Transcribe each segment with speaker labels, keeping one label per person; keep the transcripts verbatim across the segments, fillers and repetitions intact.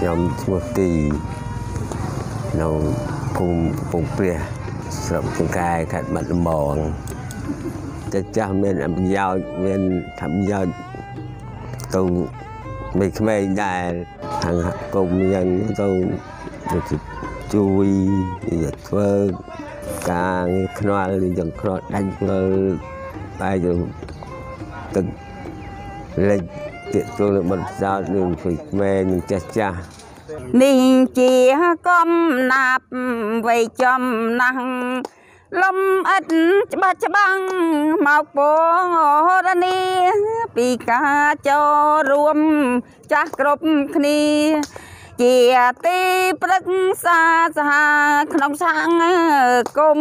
Speaker 1: nhom một tỷ nấu cùng cùng bia sập từng cái khát mặt mònจะจะเมนยาวเมนทำยาวตัวไม่ไม่ได้ทางกรมยังต้องจุยจะเพื่อการขนอยอย่างขนอยดันเลยไปจนตึกเลยติดตัวมันจะหนึ่งฝึกเมนจะจะ
Speaker 2: นิ่งจีก้มนับไว้จอมนั่งลมอัดจะบัดจะบังหมอกโปงโหรณีปีกาจอรวมจักรบคณีเจียตีปรึกษาสหขนมช้างกลม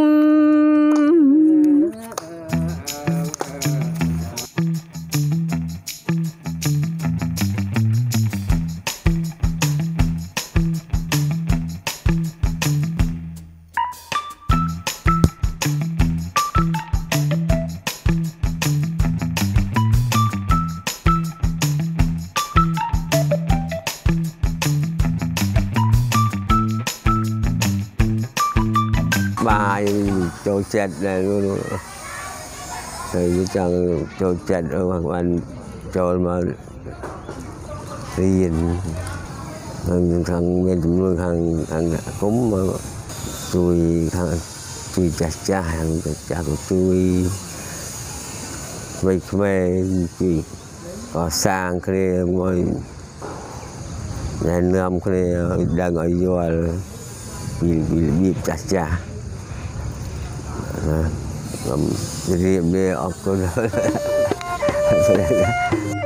Speaker 1: bài trâu chẹt này luôn rồi chẳng trâu chẹt ở hoàng anh trâu mà riêng thằng thằng bên chúng nuôi thằng thằng cúng mà tôi thằng tôi chặt cha hàng chặt của tôi vậy về tôi có sang cái ngồi nhà nằm cái đang ở vô bị bị bị chặt cha jadi dia aku